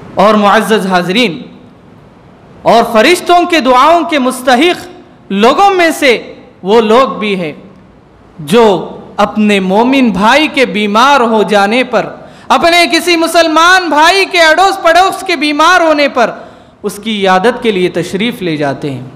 और मुअज़्ज़ज़ हाज़रीन, और फरिश्तों के दुआओं के मुस्तहिक़ लोगों में से वो लोग भी हैं जो अपने मोमिन भाई के बीमार हो जाने पर, अपने किसी मुसलमान भाई के अड़ोस पड़ोस के बीमार होने पर उसकी इयादत के लिए तशरीफ़ ले जाते हैं।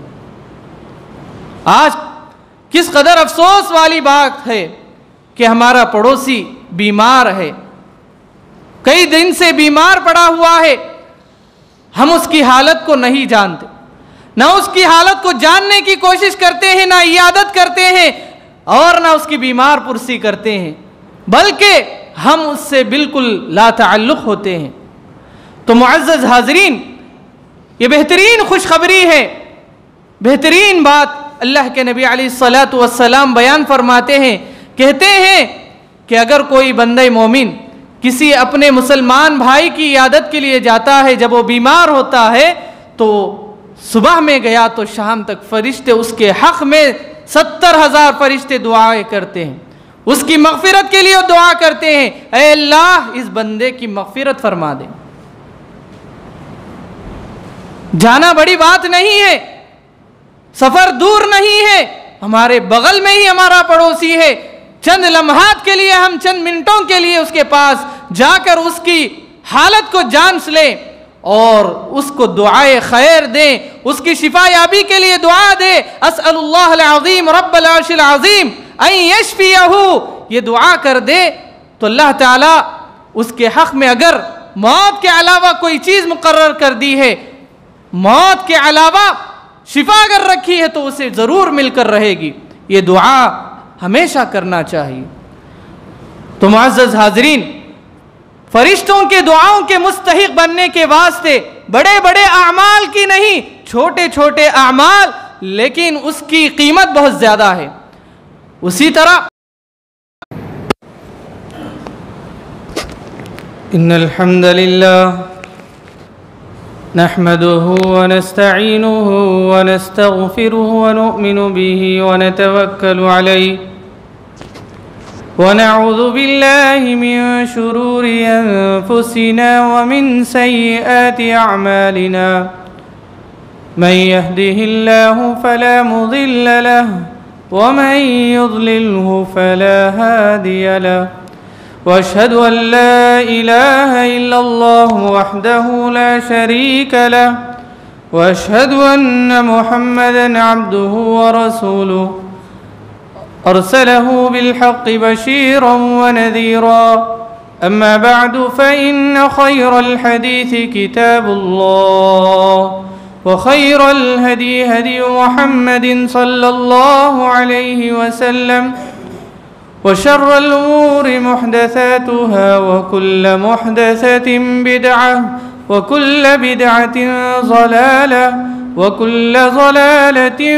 आज किस कदर अफसोस वाली बात है कि हमारा पड़ोसी बीमार है, कई दिन से बीमार पड़ा हुआ है, हम उसकी हालत को नहीं जानते, ना उसकी हालत को जानने की कोशिश करते हैं, ना इयादत करते हैं और ना उसकी बीमार पुरसी करते हैं, बल्कि हम उससे बिल्कुल ला ताल्लुक़ होते हैं। तो मुअज़्ज़ज़ हाज़रीन, ये बेहतरीन खुशखबरी है, बेहतरीन बात अल्लाह के नबी अलैहिस्सलातु वस्सलाम बयान फरमाते हैं। कहते हैं कि अगर कोई बंदे मोमिन किसी अपने मुसलमान भाई की इयादत के लिए जाता है, जब वो बीमार होता है तो सुबह में गया तो शाम तक फरिश्ते उसके हक़ में 70,000 फरिश्ते दुआएं करते हैं, उसकी मग़फ़िरत के लिए दुआ करते हैं, ऐ अल्लाह इस बंदे की मग़फ़िरत फरमा दे। जाना बड़ी बात नहीं है, सफ़र दूर नहीं है, हमारे बगल में ही हमारा पड़ोसी है। चंद लम्हात के लिए, हम चंद मिनटों के लिए उसके पास जाकर उसकी हालत को जान लें और उसको दुआए खैर दें, उसकी शिफा याबी के लिए दुआ दे, अस्अलुल्लाहल अज़ीम रब्बल अर्शिल अज़ीम अन यशफियहु, ये दुआ कर दे तो अल्लाह ताला उसके हक़ में अगर मौत के अलावा कोई चीज़ मुकर्रर कर दी है, मौत के अलावा शिफा अगर रखी है तो उसे ज़रूर मिलकर रहेगी। ये दुआ हमेशा करना चाहिए। तो मुअज़्ज़ज़ हाज़रीन, फरिश्तों के दुआओं के मुस्तहिक़ बनने के वास्ते बड़े बड़े आमाल की नहीं, छोटे छोटे आमाल, लेकिन उसकी कीमत बहुत ज़्यादा है। उसी तरह इन्नल हम्दुलिल्लाह नहमदुहु व नस्तईनुहु व नस्तगफिरुहु व नुमिनु बिही व नतवक्कलु अलैहि व नऊज़ु बिल्लाहि मिन शुरूरि अनफुसिना व मिन सय्यिआति अअमालिना मन यहदिहिल्लाहु फला मुज़िल्ल लहु व मन युज़लिल्हु फला हादिय लहु वअशहदु अन ला इलाहा इल्लल्लाहु वहदहु ला शरीक लहु वअशहदु अन्न मुहम्मदन अब्दुहु व रसूलुहु अरसलहु बिलहक़्क़ि बशीरन व नज़ीरा अम्मा बअदु फ़इन्न खैरल हदीस किताबुल्लाह व खैरल हदी हदी मुहम्मदिन सल्लल्लाहु अलैहि वसल्लम व शर्रल उमूरि मुहदसातुहा व कुल्ल मुहदसतिन बिदअह व कुल्ल बिदअतिन ज़लालह व कुल्ल ज़लालतिन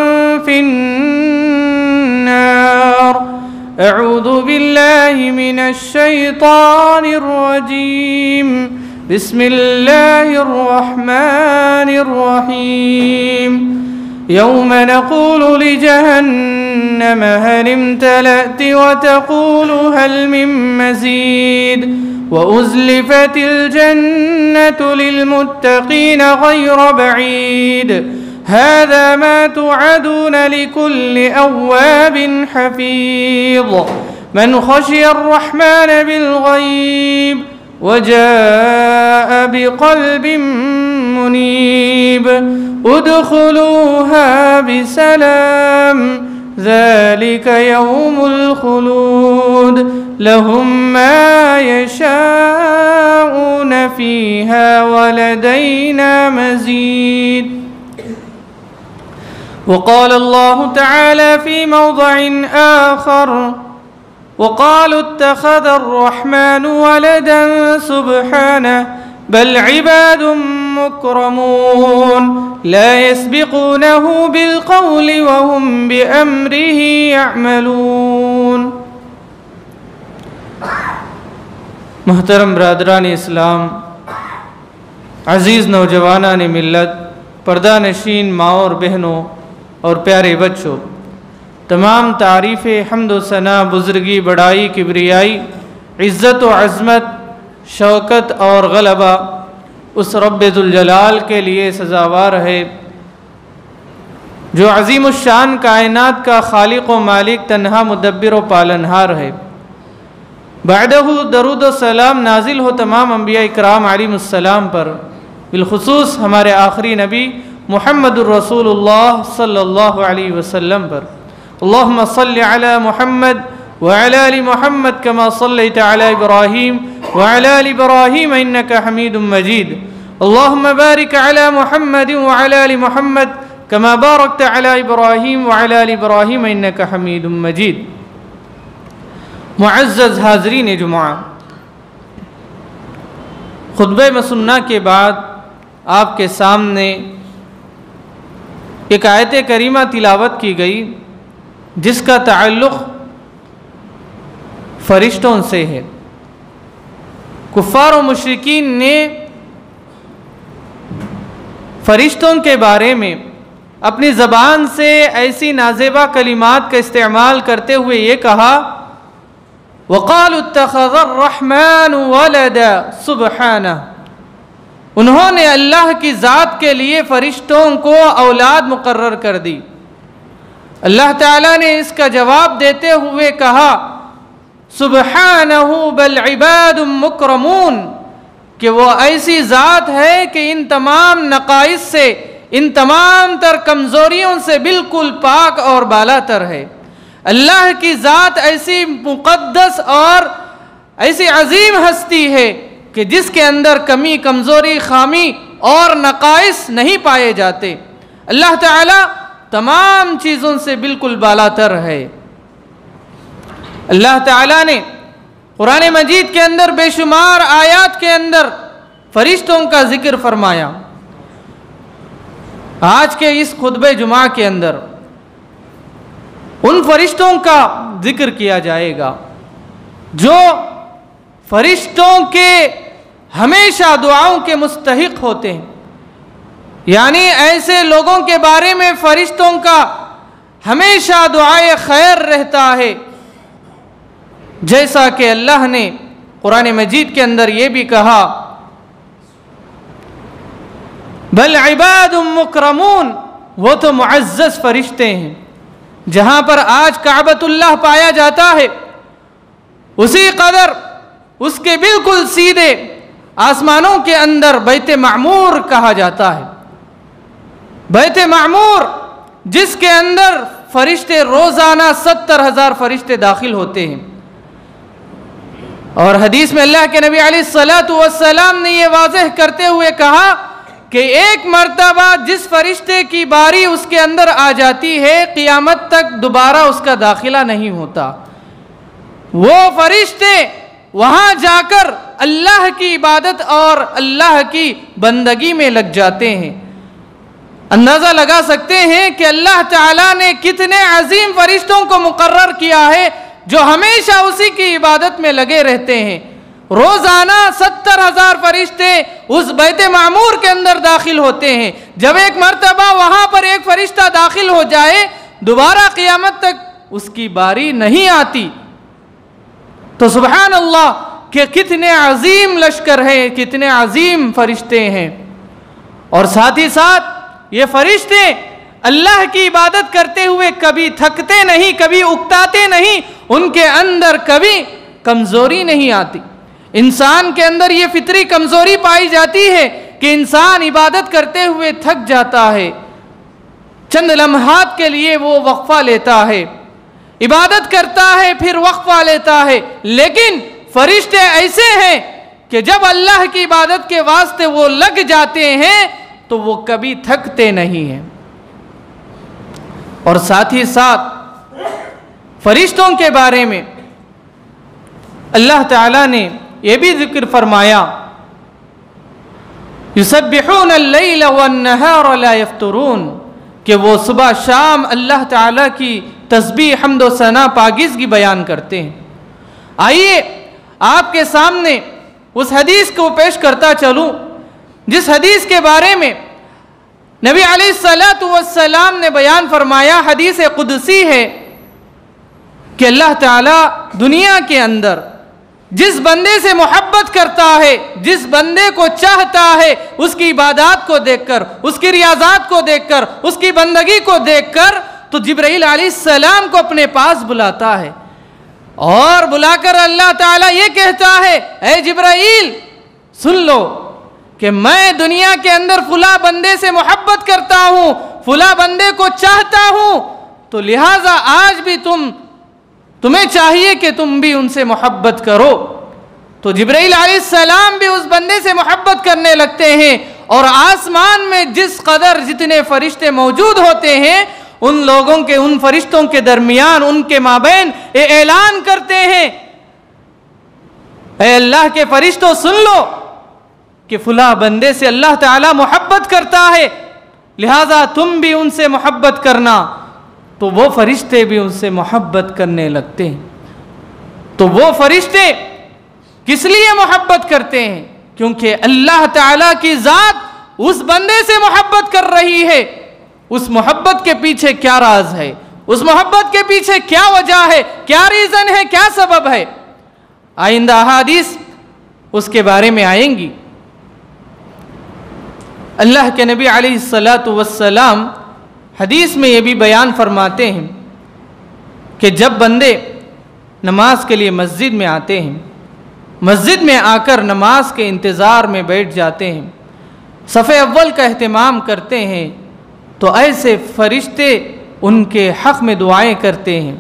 फिन्नार। अऊज़ु बिल्लाहि मिनश शैतानिर रजीम। बिस्मिल्लाहिर रहमानिर रहीम। यौम नक़ूलु लिजहन्नम हल इम्तलअत व तक़ूलु हल मिन मज़ीद व उज़्लिफ़तिल जन्नतु लिलमुत्तक़ीन गैर बईद हाज़ा मा तुअदून लिकुल्लि अव्वाबिन हफ़ीज़ मन ख़शियर रहमान बिलग़ैब व जाअ बिक़ल्बिन मुनीब उद्खुलूहा बिसलाम ज़ालिक यौमुल ख़ुलूद लहुम मा यशाऊन फ़ीहा व लदैना मज़ीद। वक़ाल अल्लाहु तआला फ़ी मौज़िइन आख़र वक़ालू इत्तख़ज़र रहमानु वलदन सुब्हानहु बल इबादुम मुकरमून ला यस्बिक़ूनहु बिलक़ौलि व हुम बिअम्रिही यअमलून। मोहतरम बरादरान इस्लाम, अज़ीज़ नौजवानान मिल्लत, पर्दा नशीन माँ और बहनों और प्यारे बच्चों, तमाम तारीफ़ें हम्द व सना, बुज़ुर्गी, बड़ाई, किबरियाई, इज़्ज़त व अज़मत, शौकत और गलबा उस रब्बे जुल जलाल के लिए सज़ावार है जो अज़ीमुश्शान कायनात का खालिक व मालिक तन्हा मुदब्बिर व पालनहार है। बादहू दरूद व सलाम नाजिल हो तमाम अंबिया इकराम अलैहिमुस्सलाम पर, बिलखुसूस हमारे आखिरी नबी मुहम्मदुर रसूलुल्लाह सल्लल्लाहु अलैहि वसल्लम पर। अल्लाहुम्मा सल्लि अला मुहम्मद व अला आलि मुहम्मद कमा सल्लैता अला इब्राहीम व अला आलि इब्राहीम इन्नका हमीदुम मजीद। अल्लाहुम्मा बारिक अला मुहम्मद व अला आलि मुहम्मद कमा बारकता अला इब्राहीम व अला आलि इब्राहीम इन्नका हमीदुम मजीद। मुअज़्ज़ज़ हाज़रीन जुमा, खुतबे मसन्ना के बाद आपके सामने एक आयत करीमा तिलावत की गई जिसका ताल्लुक़ फरिश्तों से है। कुफ़ार व मुशरिकीन ने फरिश्तों के बारे में अपनी ज़बान से ऐसी नाज़ेबा कलिमात का इस्तेमाल करते हुए ये कहा, वक़ालू इत्तख़ज़र्रहमानु वलदा सुब्हानह। उन्होंने अल्लाह की ज़ात के लिए फ़रिश्तों को औलाद मुकर्रर कर दी। अल्लाह ताला ने इसका जवाब देते हुए कहा, सुब्हानहु बल इबादुम मुकरमून, कि वो ऐसी ज़ात है कि इन तमाम नक़ाइस से, इन तमाम तर कमज़ोरियों से बिल्कुल पाक और बालातर है। अल्लाह की ज़ात ऐसी मुक़द्दस और ऐसी अजीम हस्ती है कि जिसके अंदर कमी, कमज़ोरी, खामी और नक़ाइस नहीं पाए जाते। अल्लाह ताला तमाम चीज़ों से बिल्कुल बालातर है। अल्लाह ताला ने कुरान मजीद के अंदर बेशुमार आयात के अंदर फरिश्तों का जिक्र फरमाया। आज के इस खुतबे जुमा के अंदर उन फरिश्तों का जिक्र किया जाएगा जो फरिश्तों के हमेशा दुआओं के मुस्तहिक होते हैं, यानी ऐसे लोगों के बारे में फरिश्तों का हमेशा दुआए खैर रहता है। जैसा कि अल्लाह ने कुरान मजीद के अंदर ये भी कहा, बल इबादुम मुकरमून, वो तो मुअज़्ज़ज़ फरिश्ते हैं। जहाँ पर आज काबतुल्लाह पाया जाता है, उसी कदर उसके बिल्कुल सीधे आसमानों के अंदर बैत मामूर कहा जाता है। बैत मामूर जिसके अंदर फरिश्ते रोज़ाना 70,000 फरिश्ते दाखिल होते हैं। और हदीस में अल्लाह के नबी अलैहिस्सलातु वस्सलाम ने ये वाज़ेह करते हुए कहा कि एक मर्तबा जिस फरिश्ते की बारी उसके अंदर आ जाती है, क़ियामत तक दोबारा उसका दाखिला नहीं होता। वो फरिश्ते वहाँ जाकर अल्लाह की इबादत और अल्लाह की बंदगी में लग जाते हैं। अंदाज़ा लगा सकते हैं कि अल्लाह ताला ने कितने अजीम फरिश्तों को मुकर्रर किया है जो हमेशा उसी की इबादत में लगे रहते हैं। रोज़ाना 70,000 फरिश्ते उस बैत मामूर के अंदर दाखिल होते हैं। जब एक मर्तबा वहाँ पर एक फरिश्ता दाखिल हो जाए, दोबारा क़ियामत तक उसकी बारी नहीं आती। तो सुबहान अल्लाह कि कितने अजीम लश्कर हैं, कितने अजीम फरिश्ते हैं। और साथ ही साथ ये फरिश्ते अल्लाह की इबादत करते हुए कभी थकते नहीं, कभी उकताते नहीं, उनके अंदर कभी कमज़ोरी नहीं आती। इंसान के अंदर ये फितरी कमज़ोरी पाई जाती है कि इंसान इबादत करते हुए थक जाता है, चंद लम्हात के लिए वो वक्फ़ा लेता है, इबादत करता है फिर वक्फ़ा लेता है। लेकिन फरिश्ते ऐसे हैं कि जब अल्लाह की इबादत के वास्ते वो लग जाते हैं तो वो कभी थकते नहीं हैं। और साथ ही साथ फरिश्तों के बारे में अल्लाह ताला ने यह भी जिक्र फरमाया, युसब्बिहून अल-लैल वन-नहार ला यफ्तुरून, कि वो सुबह शाम अल्लाह ताला की तस्बीह, हम्द व सना, पाकीज़गी बयान करते हैं। आइए आपके सामने उस हदीस को पेश करता चलूँ जिस हदीस के बारे में नबी अलैहिस्सलातु वस्सलाम ने बयान फरमाया। हदीस कुदसी है कि अल्लाह ताला दुनिया के अंदर जिस बंदे से मोहब्बत करता है, जिस बंदे को चाहता है, उसकी इबादत को देखकर, उसकी रियाजात को देखकर, उसकी बंदगी को देखकर, तो जिब्राइल अलैहिस्सलाम को अपने पास बुलाता है और बुलाकर अल्लाह ताला ये कहता है, ऐ जिब्राइल सुन लो कि मैं दुनिया के अंदर फुला बंदे से मोहब्बत करता हूं, फुला बंदे को चाहता हूं, तो लिहाजा आज भी तुम्हें चाहिए कि तुम भी उनसे मोहब्बत करो। तो जिब्राइल अलैहिस्सलाम भी उस बंदे से मोहब्बत करने लगते हैं और आसमान में जिस कदर जितने फरिश्ते मौजूद होते हैं, उन लोगों के, उन फरिश्तों के दरमियान, उनके माबैन ये ऐलान करते हैं, ऐ अल्लाह के फरिश्तों सुन लो कि फुला बंदे से अल्लाह ताला मोहब्बत करता है, लिहाजा तुम भी उनसे मोहब्बत करना। तो वो फरिश्ते भी उनसे मोहब्बत करने लगते हैं। तो वो फरिश्ते किस लिए मोहब्बत करते हैं? क्योंकि अल्लाह ताला की ज़ात उस बंदे से मोहब्बत कर रही है। उस मोहब्बत के पीछे क्या राज है, उस मोहब्बत के पीछे क्या वजह है, क्या रीज़न है, क्या सबब है, आइंदा हदीस उसके बारे में आएंगी। अल्लाह के नबी अलैहिस्सलातु वस्सलाम हदीस में ये भी बयान फरमाते हैं कि जब बंदे नमाज के लिए मस्जिद में आते हैं, मस्जिद में आकर नमाज के इंतज़ार में बैठ जाते हैं, सफ़े अव्वल का एहतमाम करते हैं, तो ऐसे फरिश्ते उनके हक़ में दुआएं करते हैं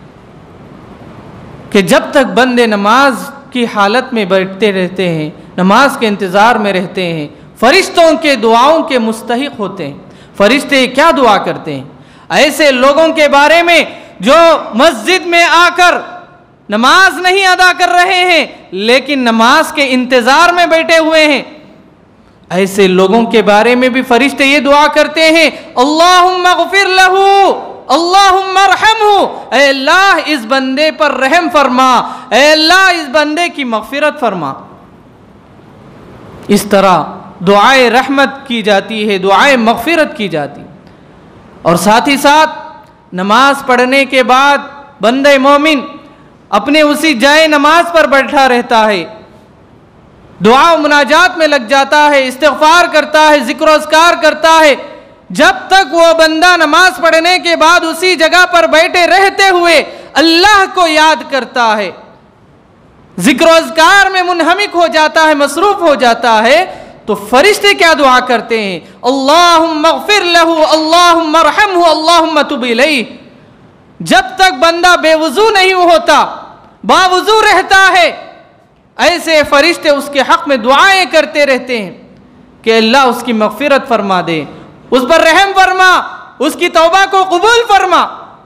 कि जब तक बंदे नमाज की हालत में बैठते रहते हैं, नमाज के इंतज़ार में रहते हैं, फरिश्तों के दुआओं के मुस्तहिक होते हैं। फरिश्ते क्या दुआ करते हैं? ऐसे लोगों के बारे में जो मस्जिद में आकर नमाज नहीं अदा कर रहे हैं लेकिन नमाज के इंतज़ार में बैठे हुए हैं, ऐसे लोगों के बारे में भी फरिश्ते ये दुआ करते हैं, अल्लाहुम्मा गफिर लहू, अल्लाहुम्मा रहमहू, ऐ अल्लाह इस बंदे पर रहम फरमा, ऐ अल्लाह इस बंदे की मग़फ़िरत फरमा। इस तरह दुआए रहमत की जाती है, दुआए मग़फ़िरत की जाती। और साथ ही साथ नमाज पढ़ने के बाद बंदे मोमिन अपने उसी जाए नमाज पर बैठा रहता है, दुआ व मुनाजात में लग जाता है, इस्तिग़फ़ार करता है, ज़िक्र अस्कार करता है। जब तक वो बंदा नमाज पढ़ने के बाद उसी जगह पर बैठे रहते हुए अल्लाह को याद करता है, ज़िक्र अस्कार में मुनहमिक हो जाता है, मसरूफ़ हो जाता है, तो फरिश्ते क्या दुआ करते हैं? अल्लाहुम्मा ग़फ़िर लहू, अल्लाहुम्मा रहमहू, अल्लाहुम्मा तुब इलैहि। जब तक बंदा बेवुज़ू नहीं होता, बावुज़ू रहता है, ऐसे फरिश्ते उसके हक़ में दुआएं करते रहते हैं कि अल्लाह उसकी मग़फ़िरत फरमा दे, उस पर रहम फरमा, उसकी तौबा को कबूल फरमा।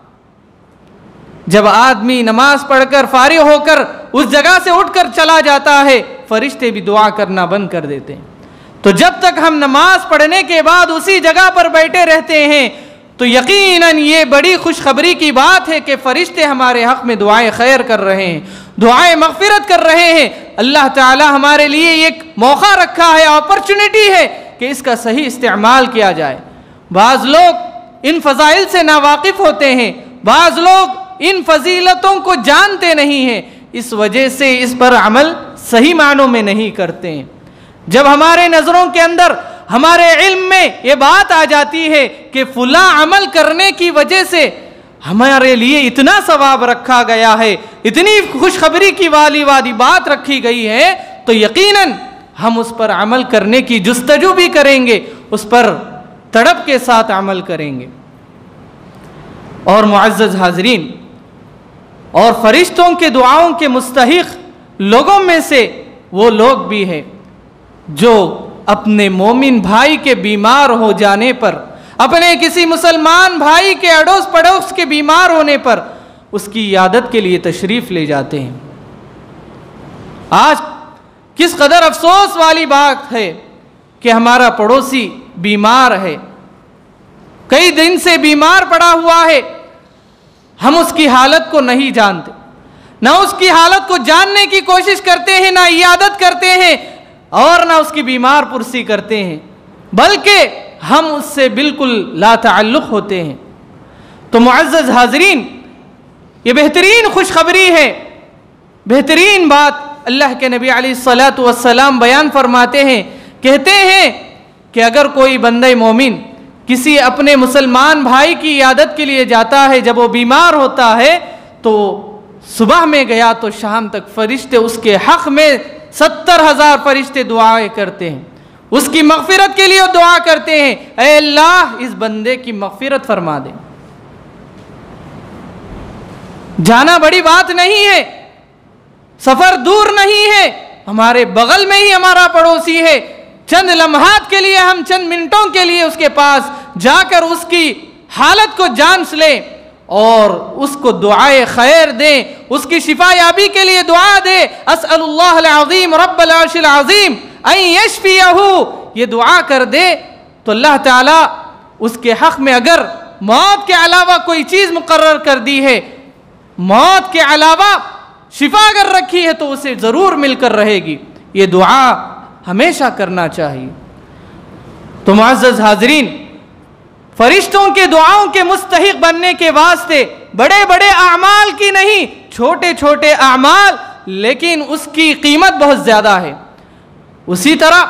जब आदमी नमाज पढ़कर फारिग होकर उस जगह से उठकर चला जाता है, फरिश्ते भी दुआ करना बंद कर देते हैं। तो जब तक हम नमाज पढ़ने के बाद उसी जगह पर बैठे रहते हैं, तो यकीनन ये बड़ी खुशखबरी की बात है कि फरिश्ते हमारे हक़ में दुआएं खैर कर रहे हैं, दुआएं मग़फ़िरत कर रहे हैं। अल्लाह ताला हमारे लिए एक मौका रखा है, अपॉर्चुनिटी है कि इसका सही इस्तेमाल किया जाए। बाज़ लोग इन फ़ज़ाइल से नावाकिफ़ होते हैं, बाज़ लोग इन फजीलतों को जानते नहीं हैं, इस वजह से इस पर अमल सही मानों में नहीं करते हैं। जब हमारे नज़रों के अंदर, हमारे इल्म में ये बात आ जाती है कि फुला अमल करने की वजह से हमारे लिए इतना सवाब रखा गया है, इतनी खुशखबरी की वाली बात रखी गई है, तो यकीनन हम उस पर अमल करने की जुस्तजू भी करेंगे, उस पर तड़प के साथ अमल करेंगे। और मुअज़्ज़ज़ हाज़रीन, और फरिश्तों के दुआओं के मुस्तहिक़ लोगों में से वो लोग भी हैं जो अपने मोमिन भाई के बीमार हो जाने पर, अपने किसी मुसलमान भाई के अड़ोस पड़ोस के बीमार होने पर उसकी इयादत के लिए तशरीफ़ ले जाते हैं। आज किस कदर अफसोस वाली बात है कि हमारा पड़ोसी बीमार है, कई दिन से बीमार पड़ा हुआ है, हम उसकी हालत को नहीं जानते, ना उसकी हालत को जानने की कोशिश करते हैं, ना इयादत करते हैं और ना उसकी बीमार पुरसी करते हैं, बल्कि हम उससे बिल्कुल ला ताल्लुक़ होते हैं। तो मुअज़्ज़ज़ हाज़रीन, ये बेहतरीन खुशखबरी है, बेहतरीन बात अल्लाह के नबी अलैहिस्सलातु वस्सलाम बयान फरमाते हैं, कहते हैं कि अगर कोई बंदे मोमिन किसी अपने मुसलमान भाई की इयादत के लिए जाता है, जब वो बीमार होता है तो सुबह में गया तो शाम तक फरिश्ते उसके हक़ में 70,000 फरिश्ते दुआएं करते हैं, उसकी मग़फ़िरत के लिए दुआ करते हैं, ऐ अल्लाह इस बंदे की मग़फ़िरत फरमा दे। जाना बड़ी बात नहीं है, सफ़र दूर नहीं है, हमारे बगल में ही हमारा पड़ोसी है, चंद लम्हात के लिए हम चंद मिनटों के लिए उसके पास जाकर उसकी हालत को जांच लें और उसको दुआए खैर दें, उसकी शिफायाबी के लिए दुआ दे, अस्अलुल्लाहल अज़ीम रब्बल अर्शिल अज़ीम अन यशफियहु, ये दुआ कर दे तो अल्लाह ताला उसके हक़ में अगर मौत के अलावा कोई चीज़ मुकर्रर कर दी है, मौत के अलावा शिफा अगर रखी है तो उसे ज़रूर मिलकर रहेगी। ये दुआ हमेशा करना चाहिए। तो मुअज़्ज़ज़ हाज़रीन, फरिश्तों के दुआओं के मुस्तहिक बनने के वास्ते बड़े बड़े आमाल की नहीं, छोटे छोटे आमाल, लेकिन उसकी कीमत बहुत ज़्यादा है। उसी तरह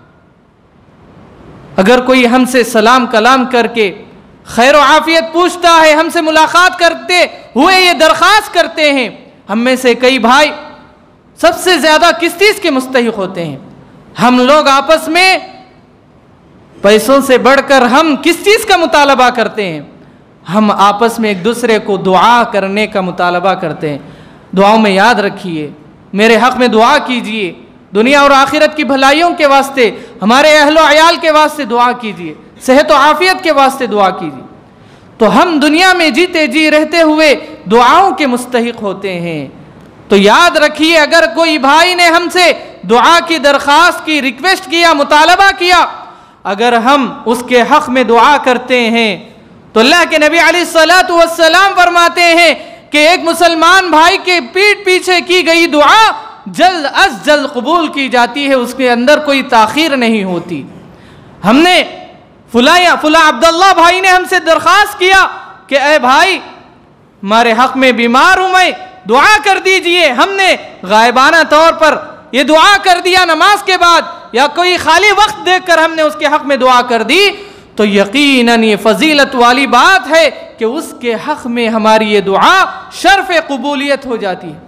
अगर कोई हमसे सलाम कलाम करके खैर व आफियत पूछता है, हमसे मुलाकात करते हुए ये दरख्वास्त करते हैं, हम में से कई भाई सबसे ज़्यादा किस चीज़ के मुस्तहिक होते हैं? हम लोग आपस में पैसों से बढ़कर हम किस चीज़ का मुतालबा करते हैं? हम आपस में एक दूसरे को दुआ करने का मुतालबा करते हैं। दुआओं में याद रखिए, मेरे हक़ में दुआ कीजिए, दुनिया और आखिरत की भलाइयों के वास्ते, हमारे अहलो अयाल के वास्ते दुआ कीजिए, सेहत व आफियत के वास्ते दुआ कीजिए। तो हम दुनिया में जीते जी रहते हुए दुआओं के मुस्तहिक होते हैं। तो याद रखिए, अगर कोई भाई ने हमसे दुआ की दरख्वास्त की, रिक्वेस्ट किया, मुतालबा किया, अगर हम उसके हक़ में दुआ करते हैं तो अल्लाह के नबी अलैहिस्सलातु वस्सलाम फरमाते हैं कि एक मुसलमान भाई के पीठ पीछे की गई दुआ जल्द अज जल्द कबूल की जाती है, उसके अंदर कोई ताख़ीर नहीं होती। हमने फुला अब्दुल्ला भाई ने हमसे दरख्वास्त किया कि ए भाई, हमारे हक़ में बीमार हूँ मैं, दुआ कर दीजिए। हमने गायबाना तौर पर ये दुआ कर दिया नमाज के बाद, या कोई खाली वक्त देखकर हमने उसके हक़ में दुआ कर दी, तो यकीनन ये फजीलत वाली बात है कि उसके हक़ में हमारी ये दुआ शर्फ़ कबूलियत हो जाती है।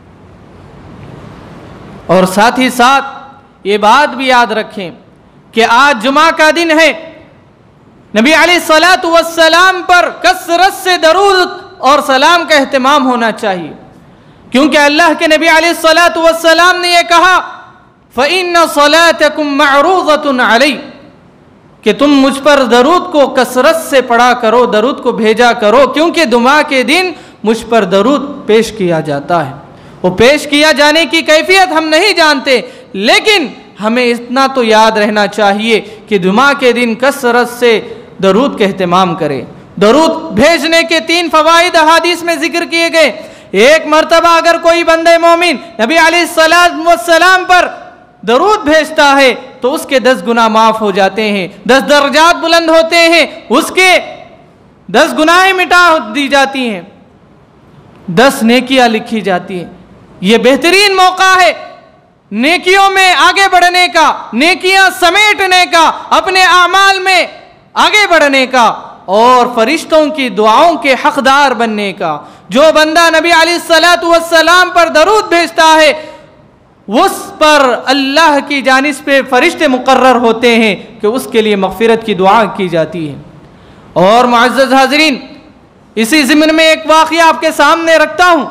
और साथ ही साथ ये बात भी याद रखें कि आज जुमा का दिन है, नबी अलैहिस्सलातु वस्सलाम पर कसरत से दरूद और सलाम का एहतमाम होना चाहिए, क्योंकि अल्लाह के नबी अलैहिस्सलातु वस्सलाम ने यह कहा, फ़इन्न सलातकुम मअरूज़तुन अलैहि, कि तुम मुझ पर दरूद को कसरत से पढ़ा करो, दरूद को भेजा करो, क्योंकि जुमा के दिन मुझ पर दरूद पेश किया जाता है। वो पेश किया जाने की कैफियत हम नहीं जानते, लेकिन हमें इतना तो याद रहना चाहिए कि जुमा के दिन कसरत से दरूद का एहतमाम करें। दरूद भेजने के 3 फ़वाइद हदीस में जिक्र किए गए। एक मरतबा अगर कोई बंदे मोमिन नबी अलैहिस्सलातु वस्सलाम पर दरूद भेजता है तो उसके 10 गुनाह माफ़ हो जाते हैं, 10 दर्जात बुलंद होते हैं, उसके 10 गुनाहें मिटा दी जाती हैं, 10 नेकियां लिखी जाती हैं। ये बेहतरीन मौका है नेकियों में आगे बढ़ने का, नेकियां समेटने का, अपने आमाल में आगे बढ़ने का और फरिश्तों की दुआओं के हकदार बनने का। जो बंदा नबी अलैहिस्सलातु वस्सलाम पर दरूद भेजता है उस पर अल्लाह की जानिब पे फरिश्ते मुकर्रर होते हैं कि उसके लिए मग़फ़िरत की दुआ की जाती है। और मुअज़्ज़ज़ हाज़रीन, इसी ज़िम्न में एक वाक़या आपके सामने रखता हूँ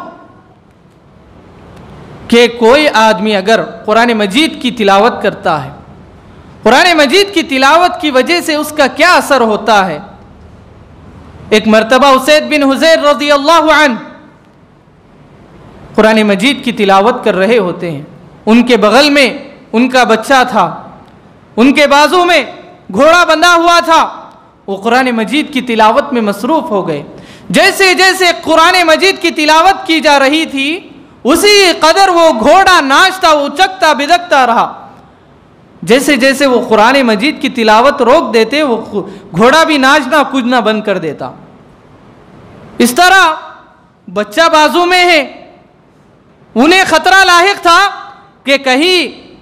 कि कोई आदमी अगर कुरान मजीद की तिलावत करता है, कुरान मजीद की तिलावत की वजह से उसका क्या असर होता है। एक मरतबा उसैद बिन हुज़ैर रज़ियल्लाहु अन्हु कुरान मजीद की तिलावत कर रहे होते हैं, उनके बगल में उनका बच्चा था, उनके बाजू में घोड़ा बंधा हुआ था, वो कुरान मजीद की तिलावत में मसरूफ़ हो गए। जैसे जैसे कुरान मजीद की तिलावत की जा रही थी उसी कदर वो घोड़ा नाचता, उचकता बिदकता रहा। जैसे जैसे वो कुरान मजीद की तिलावत रोक देते वो घोड़ा भी नाचना कूदना बंद कर देता। इस तरह बच्चा बाजू में है, उन्हें खतरा लाहिक था, कि कहीं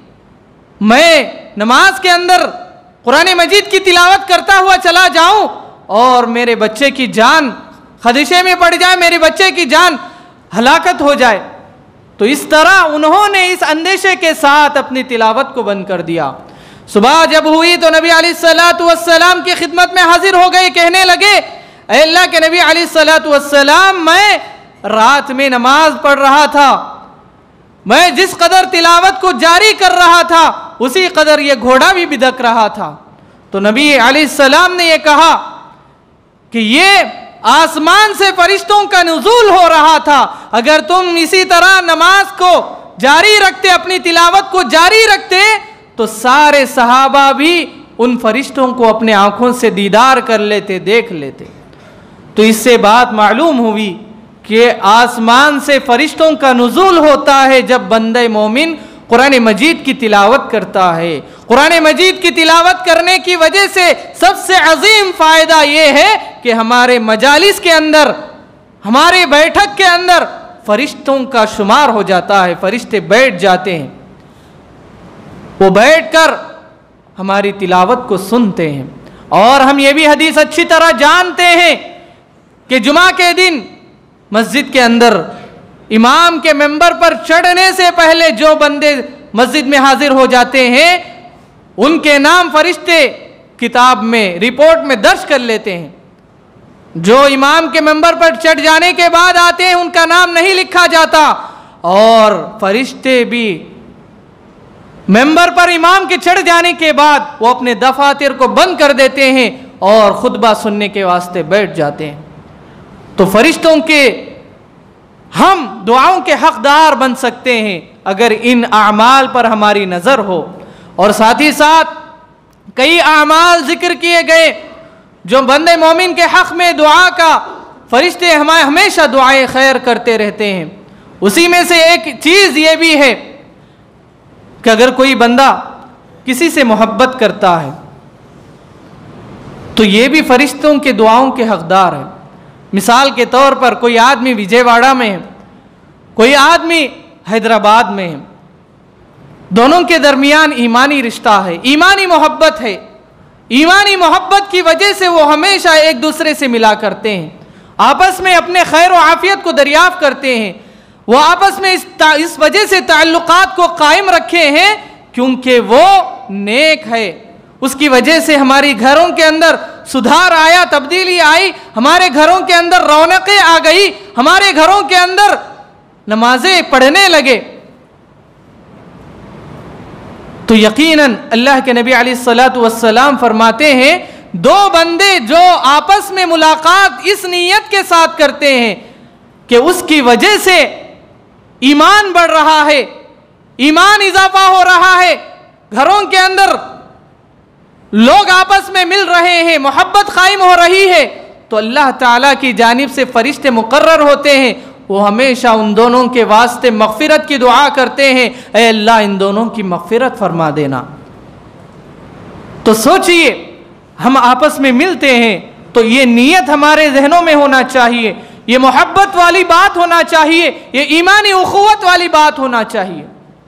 मैं नमाज के अंदर कुरान मजीद की तिलावत करता हुआ चला जाऊं और मेरे बच्चे की जान खदशे में पड़ जाए, मेरे बच्चे की जान हलाकत हो जाए। तो इस तरह उन्होंने इस अंदेशे के साथ अपनी तिलावत को बंद कर दिया। सुबह जब हुई तो नबी अलैहिस्सलातु वस्सलाम की खिदमत में हाजिर हो गए, कहने लगे, ऐ अल्लाह के नबी अलैहिस्सलातु वस्सलाम, मैं रात में नमाज पढ़ रहा था, मैं जिस कदर तिलावत को जारी कर रहा था उसी कदर ये घोड़ा भी बिदक रहा था। तो नबी अलैहिस्सलाम ने ये कहा कि ये आसमान से फरिश्तों का नुज़ूल हो रहा था, अगर तुम इसी तरह नमाज को जारी रखते, अपनी तिलावत को जारी रखते, तो सारे सहाबा भी उन फरिश्तों को अपने आंखों से दीदार कर लेते, देख लेते। तो इससे बात मालूम हुई कि आसमान से फरिश्तों का नुज़ूल होता है जब बंदे मोमिन कुरान मजीद की तिलावत करता है। कुरान मजीद की तिलावत करने की वजह से सबसे अजीम फ़ायदा ये है कि हमारे मजालिस के अंदर, हमारे बैठक के अंदर फरिश्तों का शुमार हो जाता है, फरिश्ते बैठ जाते हैं, वो बैठकर हमारी तिलावत को सुनते हैं। और हम ये भी हदीस अच्छी तरह जानते हैं कि जुमा के दिन मस्जिद के अंदर इमाम के मेंबर पर चढ़ने से पहले जो बंदे मस्जिद में हाजिर हो जाते हैं उनके नाम फरिश्ते किताब में, रिपोर्ट में दर्ज कर लेते हैं। जो इमाम के मेंबर पर चढ़ जाने के बाद आते हैं उनका नाम नहीं लिखा जाता, और फरिश्ते भी मेंबर पर इमाम के चढ़ जाने के बाद वो अपने दफातर को बंद कर देते हैं और खुतबा सुनने के वास्ते बैठ जाते हैं। तो फरिश्तों के हम दुआओं के हकदार बन सकते हैं अगर इन आमाल पर हमारी नज़र हो। और साथ ही साथ कई आमाल जिक्र किए गए जो बंदे मोमिन के हक़ में दुआ का फरिश्ते हमें हमेशा दुआएं खैर करते रहते हैं। उसी में से एक चीज़ ये भी है कि अगर कोई बंदा किसी से मोहब्बत करता है तो ये भी फरिश्तों के दुआओं के हकदार है। मिसाल के तौर पर कोई आदमी विजयवाड़ा में है, कोई आदमी हैदराबाद में है, दोनों के दरमियान ईमानी रिश्ता है, ईमानी मोहब्बत है। ईमानी मोहब्बत की वजह से वो हमेशा एक दूसरे से मिला करते हैं, आपस में अपने खैर व आफियत को दरियाफ्त करते हैं। वो आपस में इस वजह से ताल्लुकात को कायम रखे हैं क्योंकि वो नेक है। उसकी वजह से हमारी घरों के अंदर सुधार आया, तब्दीली आई, हमारे घरों के अंदर रौनकें आ गई, हमारे घरों के अंदर नमाजें पढ़ने लगे। तो यकीनन अल्लाह के नबी अलैहिस्सलातु वस्सलाम फरमाते हैं, दो बंदे जो आपस में मुलाकात इस नीयत के साथ करते हैं कि उसकी वजह से ईमान बढ़ रहा है, ईमान इजाफा हो रहा है, घरों के अंदर लोग आपस में मिल रहे हैं, मोहब्बत कायम हो रही है, तो अल्लाह ताला की जानिब से फरिश्ते मुकर्रर होते हैं, वो हमेशा उन दोनों के वास्ते मग़फ़िरत की दुआ करते हैं, ऐ अल्लाह इन दोनों की मग़फ़िरत फरमा देना। तो सोचिए, हम आपस में मिलते हैं तो ये नीयत हमारे जहनों में होना चाहिए, ये मोहब्बत वाली बात होना चाहिए, ये ईमानी उख़ुवत वाली बात होना चाहिए।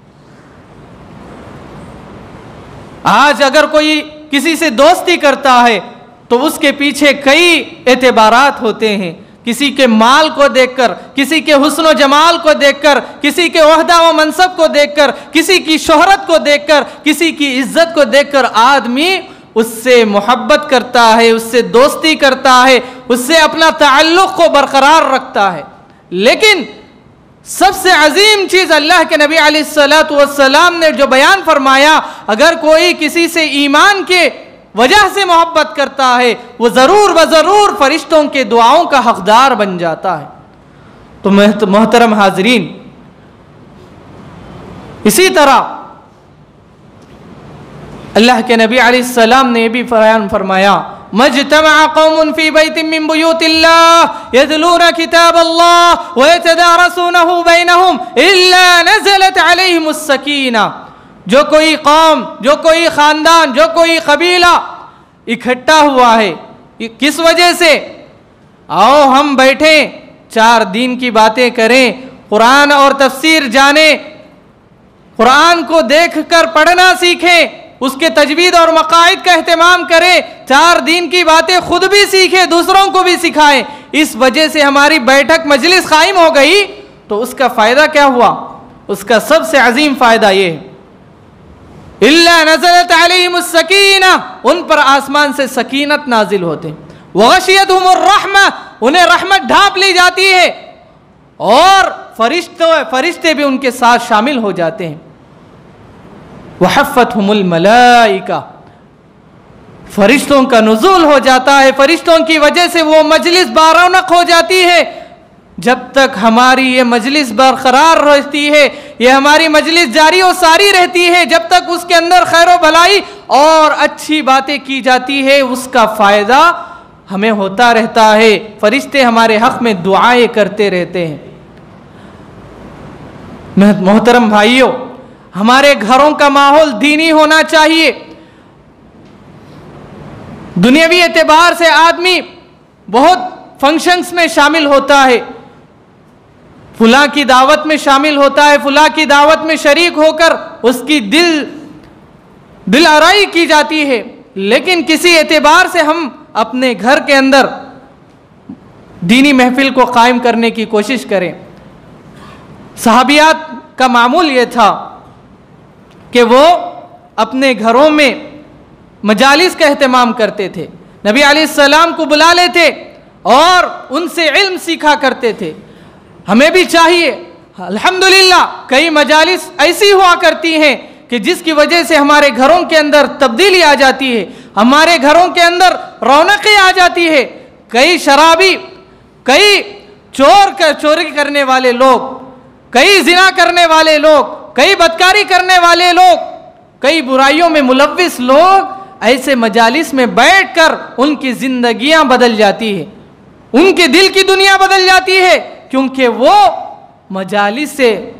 आज अगर कोई किसी से दोस्ती करता है तो उसके पीछे कई एतबारात होते हैं, किसी के माल को देखकर, किसी के हुस्न व जमाल को देखकर, किसी के ओहदा व मनसब को देखकर, किसी की शोहरत को देखकर, किसी की इज्जत को देखकर आदमी उससे मोहब्बत करता है, उससे दोस्ती करता है, उससे अपना ताल्लुक़ को बरकरार रखता है। लेकिन सबसे अजीम चीज़ अल्लाह के नबी अलैहिस्सलातु वस्सलाम ने जो बयान फरमाया, अगर कोई किसी से ईमान के वजह से मोहब्बत करता है वो ज़रूर व ज़रूर फरिश्तों के दुआओं का हकदार बन जाता है। तो मोहतरम हाजरीन, इसी तरह अल्लाह के नबी अलैहिस्सलाम ने भी बयान फरमाया, मज्तमा कौमुन फी बैतिन मिन बुयूतिल्लाह यतलूना किताबल्लाह व यतदारसूनहु बैनहुम इल्ला नज़लत अलैहिमुस सकीना। जो कोई कौम, जो कोई ख़ानदान, जो कोई कबीला इकट्ठा हुआ है, किस वजह से? आओ हम बैठें, 4 दिन की बातें करें, कुरान और तफसीर जाने, कुरान को देखकर पढ़ना सीखें, उसके तजवीद और मकाइद का एहतमाम करें, 4 दिन की बातें खुद भी सीखें, दूसरों को भी सिखाएं। इस वजह से हमारी बैठक मजलिस कायम हो गई तो उसका फ़ायदा क्या हुआ? उसका सबसे अजीम फ़ायदा ये है, इल्ला नज़लत अलैहिमुस सकीना, उन पर आसमान से सकीनत नाजिल होते हैं, वग़शियतहुमुर रहमा, उन्हें रहमत ढांप ली जाती है, और फरिश्ते भी उनके साथ शामिल हो जाते हैं। वहफ़्फ़तहुमुल मलाइका, फरिश्तों का नुज़ूल हो जाता है, फरिश्तों की वजह से वो मजलिस बारौनक हो जाती है। जब तक हमारी ये मजलिस बरकरार रहती है, ये हमारी मजलिस जारी और सारी रहती है, जब तक उसके अंदर खैर व भलाई और अच्छी बातें की जाती है, उसका फ़ायदा हमें होता रहता है। फरिश्ते हमारे हक़ में दुआएं करते रहते हैं। मोहतरम भाइयों, हमारे घरों का माहौल दीनी होना चाहिए। दुनियावी एतबार से आदमी बहुत फंक्शंस में शामिल होता है, फुला की दावत में शामिल होता है, फुला की दावत में शरीक होकर उसकी दिल आराई की जाती है, लेकिन किसी एतबार से हम अपने घर के अंदर दीनी महफिल को कायम करने की कोशिश करें। सहाबियात का मामूल ये था कि वो अपने घरों में मजालिस का एहतमाम करते थे, नबी अलैहिस्सलाम को बुला लेते और उनसे इल्म सीखा करते थे। हमें भी चाहिए, अल्हम्दुलिल्लाह कई मजालिस ऐसी हुआ करती हैं कि जिसकी वजह से हमारे घरों के अंदर तब्दीली आ जाती है, हमारे घरों के अंदर रौनकें आ जाती है। कई शराबी, कई चोरी करने वाले लोग, कई जिना करने वाले लोग, कई बदकारी करने वाले लोग, कई बुराइयों में मुलव्विस लोग ऐसे मजालिस में बैठकर उनकी जिंदगियां बदल जाती है, उनके दिल की दुनिया बदल जाती है, क्योंकि वो मजालिस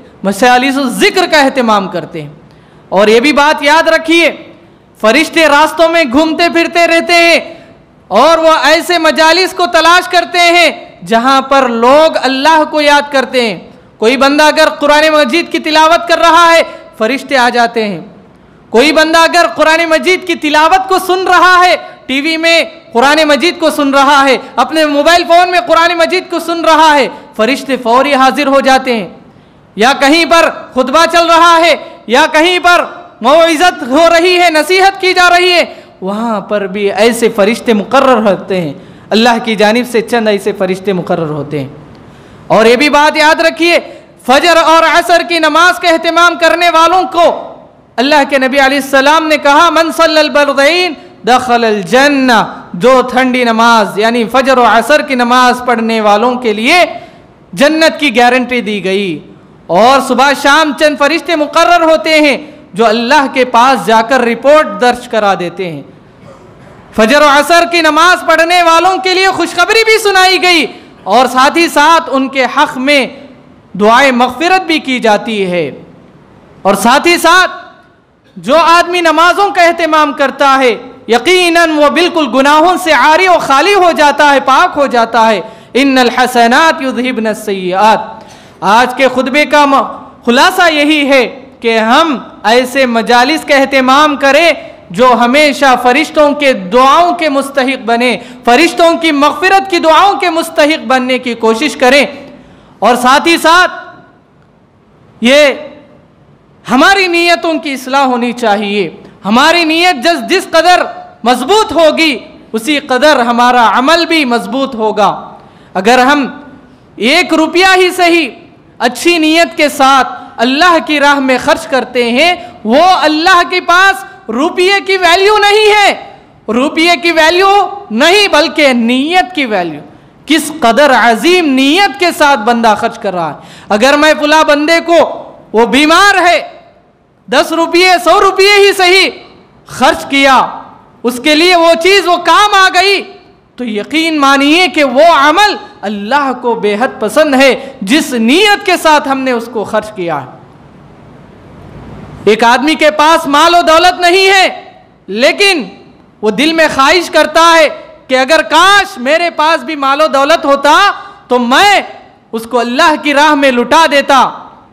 ज़िक्र का एहतमाम करते हैं। और ये भी बात याद रखिए, फरिश्ते रास्तों में घूमते फिरते रहते हैं और वो ऐसे मजालिस को तलाश करते हैं जहां पर लोग अल्लाह को याद करते हैं। कोई बंदा अगर कुरान मजीद की तिलावत कर रहा है, फरिश्ते आ जाते हैं। कोई बंदा अगर कुरान मजीद की तिलावत को सुन रहा है, टीवी में कुरान मजीद को सुन रहा है, अपने मोबाइल फ़ोन में कुरान मजीद को सुन रहा है, फरिश्ते फौरी हाजिर हो जाते हैं। या कहीं पर खुतबा चल रहा है, या कहीं पर मौइज़त हो रही है, नसीहत की जा रही है, वहाँ पर भी ऐसे फरिश्ते मुकर्रर होते हैं। अल्लाह की जानिब से चंद ऐसे फरिश्ते मुकर्रर होते हैं। और ये भी बात याद रखिए, फजर और असर की नमाज का एहतमाम करने वालों को अल्लाह के नबी अलैहिस्सलाम ने कहा, मन सल्लल बरदैन दखलल जन्ना, जो ठंडी नमाज यानी फजर और असर की नमाज पढ़ने वालों के लिए जन्नत की गारंटी दी गई। और सुबह शाम चंद फरिश्ते मुकर्रर होते हैं जो अल्लाह के पास जाकर रिपोर्ट दर्ज करा देते हैं। फजर और असर की नमाज पढ़ने वालों के लिए खुशखबरी भी सुनाई गई और साथ ही साथ उनके हक़ में दुआए मग़फ़िरत भी की जाती है। और साथ ही साथ जो आदमी नमाजों का एहतमाम करता है, यकीनन वो बिल्कुल गुनाहों से आरी और खाली हो जाता है, पाक हो जाता है। इन्नल हसनात युज़हिबनस सय्यिआत। आज के खुतबे का खुलासा यही है कि हम ऐसे मजालिस का एहतमाम करें जो हमेशा फरिश्तों के दुआओं के मुस्तहिक बने, फरिश्तों की मग़फ़िरत की दुआओं के मुस्तहिक बनने की कोशिश करें। और साथ ही साथ ये हमारी नीयतों की इस्लाह होनी चाहिए। हमारी नीयत जिस कदर मजबूत होगी उसी कदर हमारा अमल भी मजबूत होगा। अगर हम 1 रुपया ही सही अच्छी नीयत के साथ अल्लाह की राह में खर्च करते हैं, वो अल्लाह के पास रुपये की वैल्यू नहीं है, रुपये की वैल्यू नहीं बल्कि नीयत की वैल्यू। किस कदर अजीम नीयत के साथ बंदा खर्च कर रहा है। अगर मैं फुला बंदे को, वो बीमार है, 10 रुपये 100 रुपये ही सही खर्च किया, उसके लिए वो चीज़ वो काम आ गई, तो यकीन मानिए कि वो अमल अल्लाह को बेहद पसंद है जिस नीयत के साथ हमने उसको खर्च किया है। एक आदमी के पास माल और दौलत नहीं है, लेकिन वो दिल में ख्वाहिश करता है कि अगर काश मेरे पास भी मालो दौलत होता तो मैं उसको अल्लाह की राह में लुटा देता।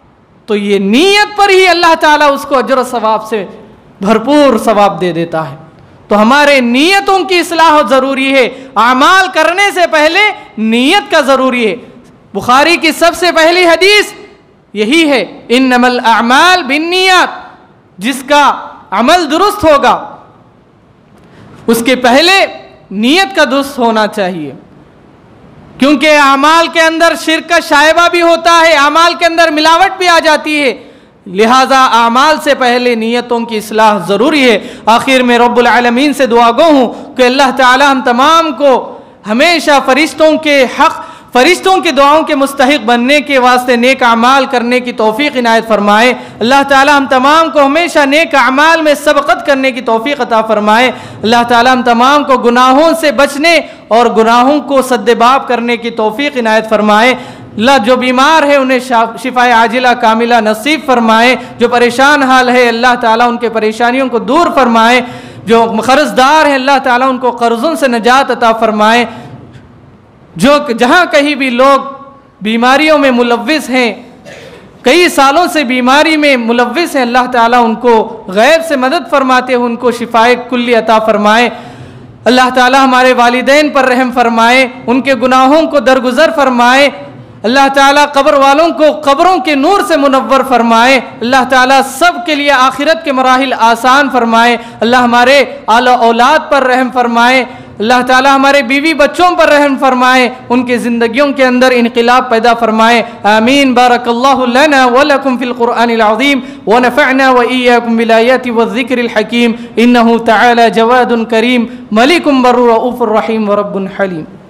तो ये नीयत पर ही अल्लाह ताला उसको अजर और सवाब से भरपूर सवाब दे देता है। तो हमारे नीयतों की इस्लाह ज़रूरी है, अमाल करने से पहले नीयत का ज़रूरी है। बुखारी की सबसे पहली हदीस यही है, इन्नमल अमाल बिन्नियात, जिसका अमल दुरुस्त होगा उसके पहले नीयत का दुरुस्त होना चाहिए, क्योंकि अमाल के अंदर शिर्क का शायबा भी होता है, अमाल के अंदर मिलावट भी आ जाती है, लिहाजा अमाल से पहले नीयतों की इस्लाह ज़रूरी है। आखिर में रब्बुल आलमीन से दुआ गो हूँ कि अल्लाह ताला हम तमाम को हमेशा फरिश्तों के दुआओं के मुस्तहिक बनने के वास्ते नेक अमाल करने की तौफीक इनायत फरमाए। अल्लाह ताला हम तमाम को हमेशा नेक अमाल में सबकत करने की तौफीक अता फरमाए। अल्लाह ताला हम तमाम को गुनाहों से बचने और गुनाहों को सद्देबाब करने की तौफीक इनायत फरमाए। अल्लाह जो बीमार है उन्हें शिफाए आजिला कामिला नसीब फरमाए, जो परेशान हाल है अल्लाह ताला उनके परेशानियों को दूर फरमाए, जो कर्जदार है अल्लाह ताला उनको कर्ज़ों से निजात अता फरमाए। जो जहाँ कहीं भी लोग बीमारियों में मुलव्विस हैं, कई सालों से बीमारी में मुलव्विस हैं, अल्लाह ताला उनको गैब से मदद फरमाते हुए उनको शिफाए कुल्ली अता फरमाए। अल्लाह ताला हमारे वालिदैन पर रहम फरमाए, उनके गुनाहों को दरगुजर फरमाए। अल्लाह ताला कब्र वालों को कब्रों के नूर से मुनव्वर फरमाए। अल्लाह ताला सब के लिए आखिरत के मराहिल आसान फरमाए। अल्लाह हमारे आला औलाद पर रहम फरमाए। अल्लाह ताला हमारे बीवी बच्चों पर रहम फरमाए, उनकी ज़िंदगियों के अंदर इनक़िलाब पैदा फरमाए। आमीन। बारकल्लाहु लना व लकुम फ़िल क़ुरआनिल अज़ीम व नफ़अना व इय्याकुम बिल आयाति व ज़िक्रिल हकीम। इन्नहु तआला जवादुन करीम मलिकुम बर्रुर रऊफ़ुर रहीम व रब्बुन हलीम।